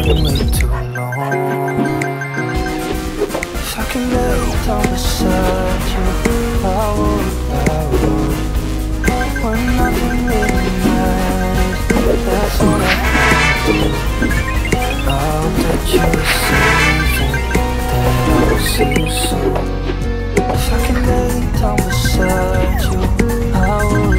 been way too long. If I can lay down beside you, I would. When nothing really matters, that's all I do. I hope that you're safe and that I will see you soon. If I can lay down beside you, I would.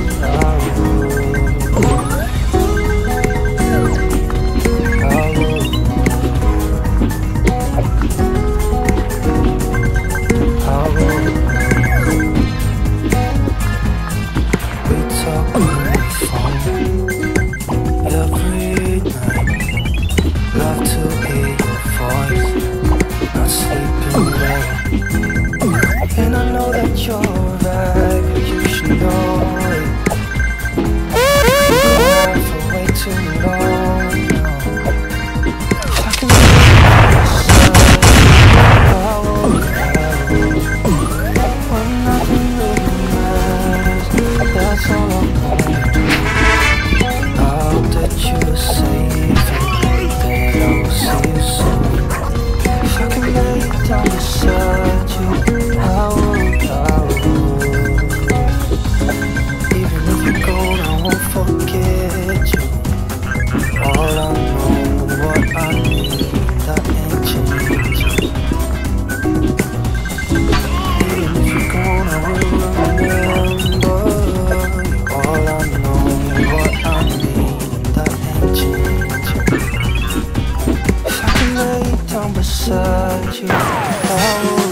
And I know that you're right, but you should know it. You've been out for way too long now. If I can leave myself, I would. When nothing really matters, that's all I'm gonna do. I hope that you're safe and that I will see you soon. If I can lay down beside you, I would. Even if you're gone, I won't forget you. All I know, what I need, that ain't changing. Even if you're gone, I will remember. All I know, what I need, that ain't changing. If I can lay down beside you, I would.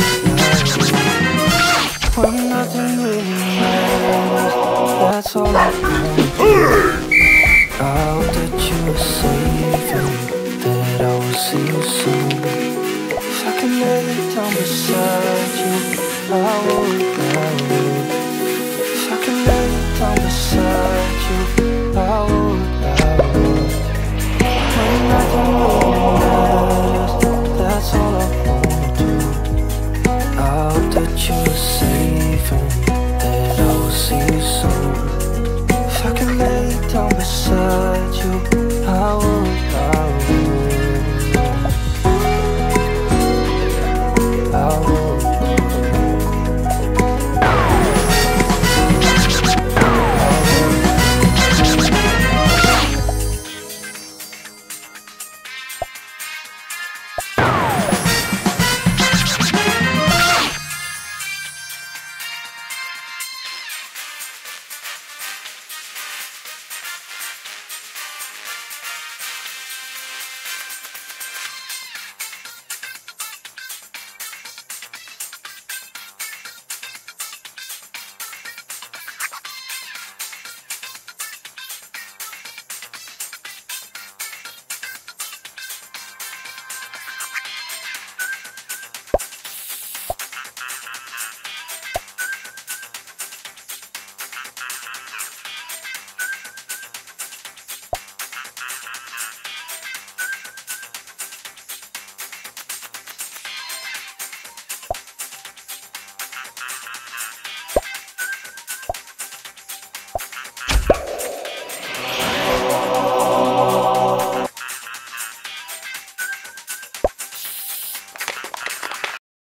When nothing really matters, that's all I want. I hope that you are safe and that I will see you soon. If I can lay down beside you, I would. If I can lay down beside you, I would. When nothing really